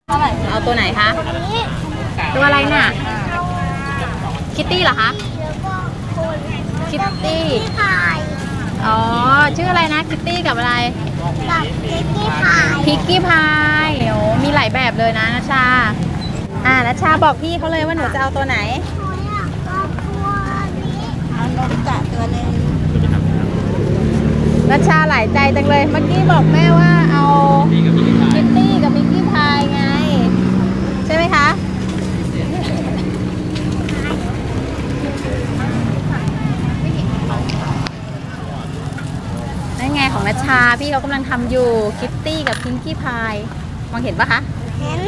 เอาตัวไหนคะ ตัวอะไรน่ะ คิตตี้เหรอคะ คิตตี้อ๋อ ชื่ออะไรนะ คิตตี้กับอะไรกับพิกกี้พายพิกกี้พายโอ้มีหลายแบบเลยนะนัชชานัชชาบอกพี่เขาเลยว่าหนูจะเอาตัวไหนเอานมกะตัวนึงนัชชาหลายใจจังเลย เมื่อกี้บอกแม่ว่าเอาคิตตี้กับพิกกี้พายไง ใช่ไหมคะนั่นไงของนัชชาพี่เขากำลังทำอยู่คิตตี้กับพิงกี้พายมองเห็นปะคะเห็น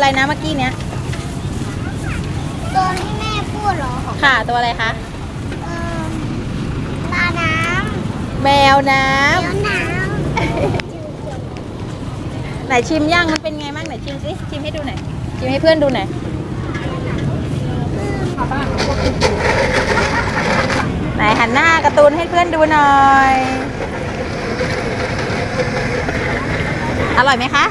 นะเมื่อกี้เนี้ยตัวที่แม่พูดเหรอค่ะตัวอะไรคะเออปลาน้แมวน้ำเดี๋ยวน้ำไหนชิมย่างมันเป็นไงบ้างไหนชิมสิชิมให้ดูหน่อยชิมให้เพื่อนดูหน่อยไหนหันหน้าการ์ตูนให้เพื่อนดูหน่อยอร่อยไหมคะ